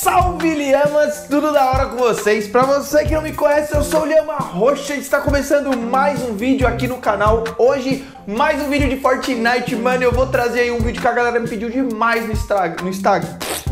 Salve Lhamas, tudo da hora com vocês? Pra você que não me conhece, eu sou o Lhama Roxa e está começando mais um vídeo aqui no canal. Hoje, mais um vídeo de Fortnite, mano. Eu vou trazer aí um vídeo que a galera me pediu demais no Instagram.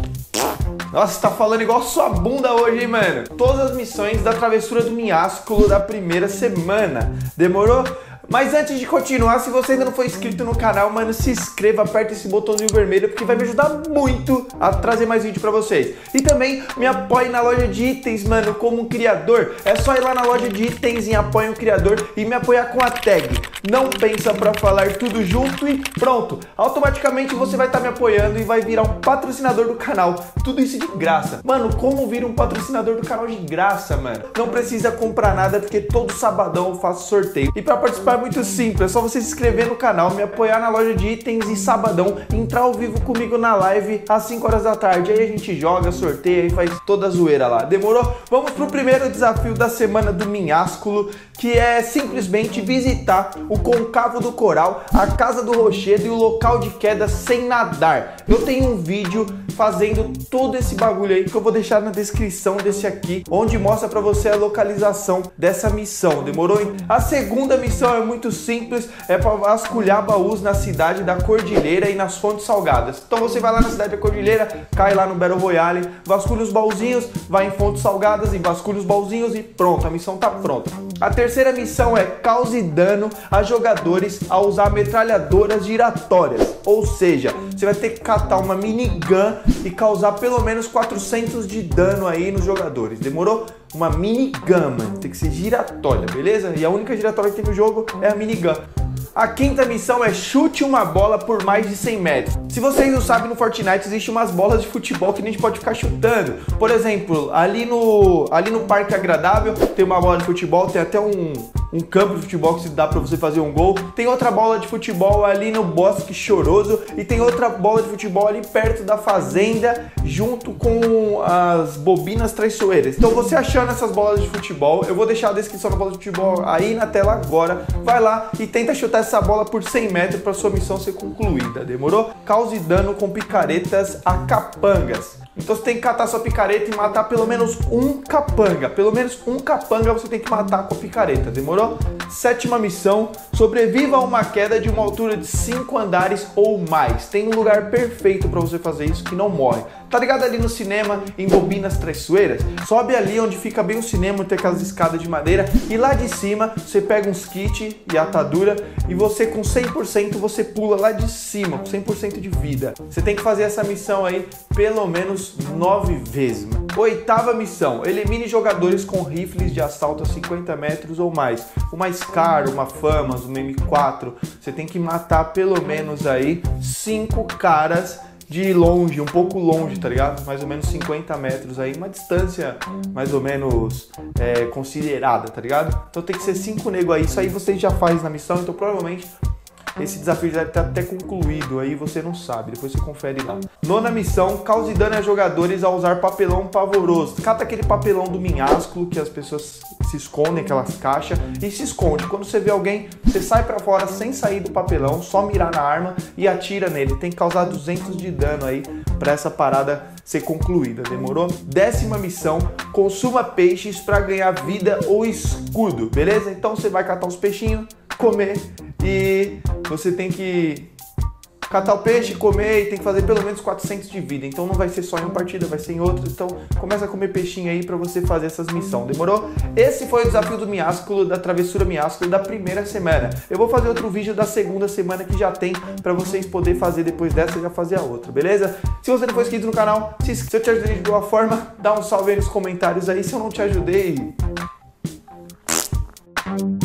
Nossa, tá falando igual sua bunda hoje, hein, mano? Todas as missões da travessura do minhasculo da primeira semana. Demorou? Mas antes de continuar, se você ainda não for inscrito no canal, mano, se inscreva, aperta esse botãozinho vermelho, porque vai me ajudar muito a trazer mais vídeo pra vocês. E também me apoie na loja de itens, mano, como um criador. É só ir lá na loja de itens em Apoie o Criador e me apoiar com a tag Não Pensa Pra Falar tudo junto e pronto. Automaticamente você vai estar me apoiando e vai virar um patrocinador do canal. Tudo isso de graça. Mano, como vira um patrocinador do canal de graça, mano? Não precisa comprar nada, porque todo sabadão eu faço sorteio. E pra participar é muito simples, é só você se inscrever no canal, me apoiar na loja de itens e sabadão, entrar ao vivo comigo na live às 5 horas da tarde. Aí a gente joga, sorteia e faz toda a zoeira lá. Demorou? Vamos pro primeiro desafio da semana do minhasculo, que é simplesmente visitar o Côncavo do Coral, a Casa do Rochedo e o local de queda sem nadar. Eu tenho um vídeo fazendo todo esse bagulho aí que eu vou deixar na descrição desse aqui, onde mostra pra você a localização dessa missão. Demorou, hein? A segunda missão é muito simples, é pra vasculhar baús na cidade da Cordilheira e nas Fontes Salgadas. Então você vai lá na cidade da Cordilheira, cai lá no Battle Royale, vasculha os baúzinhos, vai em Fontes Salgadas e vasculha os baúzinhos e pronto, a missão tá pronta. A terceira missão é cause dano a jogadores a usar metralhadoras giratórias. Ou seja, você vai ter que catar uma minigun e causar pelo menos 400 de dano aí nos jogadores. Demorou? Uma minigun, mano. Tem que ser giratória, beleza? E a única giratória que tem no jogo é a minigun. A quinta missão é chute uma bola por mais de 100 metros. Se vocês não sabem, no Fortnite existe umas bolas de futebol que a gente pode ficar chutando. Por exemplo, ali no Parque Agradável tem uma bola de futebol, tem até um campo de futebol que dá pra você fazer um gol. Tem outra bola de futebol ali no Bosque Choroso e tem outra bola de futebol ali perto da fazenda, junto com as bobinas traiçoeiras. Então você achando essas bolas de futebol, eu vou deixar a descrição da bola de futebol aí na tela agora. Vai lá e tenta chutar essa bola por 100 metros para sua missão ser concluída. Demorou? Cause dano com picaretas a capangas. Então você tem que catar sua picareta e matar pelo menos um capanga. Pelo menos um capanga você tem que matar com a picareta, demorou? Sétima missão, sobreviva a uma queda de uma altura de 5 andares ou mais. Tem um lugar perfeito para você fazer isso que não morre. Tá ligado ali no cinema, em Bobinas Traiçoeiras? Sobe ali onde fica bem o cinema, tem aquelas escadas de madeira. E lá de cima, você pega uns kits e atadura e você com 100% você pula lá de cima, com 100% de vida. Você tem que fazer essa missão aí pelo menos 9 vezes, mano. Oitava missão, elimine jogadores com rifles de assalto a 50 metros ou mais. Uma Scar, uma Famas, uma M4. Você tem que matar pelo menos aí 5 caras de longe, um pouco longe, tá ligado? Mais ou menos 50 metros aí, uma distância mais ou menos considerada, tá ligado? Então tem que ser 5 nego aí, isso aí você já faz na missão, então provavelmente esse desafio já deve estar até concluído, aí você não sabe, depois você confere lá. Nona missão, cause dano a jogadores ao usar papelão pavoroso. Cata aquele papelão do minhasculo que as pessoas se escondem, aquelas caixas, e se esconde. Quando você vê alguém, você sai pra fora sem sair do papelão, só mirar na arma e atira nele. Tem que causar 200 de dano aí pra essa parada ser concluída, demorou? Décima missão, consuma peixes pra ganhar vida ou escudo, beleza? Então você vai catar uns peixinhos, comer e você tem que catar o peixe, comer e tem que fazer pelo menos 400 de vida. Então não vai ser só em uma partida, vai ser em outra. Então começa a comer peixinho aí pra você fazer essas missões, demorou? Esse foi o desafio do minhasculo, da travessura minhasculo da primeira semana. Eu vou fazer outro vídeo da segunda semana que já tem pra vocês poderem fazer depois dessa e já fazer a outra, beleza? Se você não for inscrito no canal, se eu te ajudei de boa forma, dá um salve aí nos comentários aí. Se eu não te ajudei...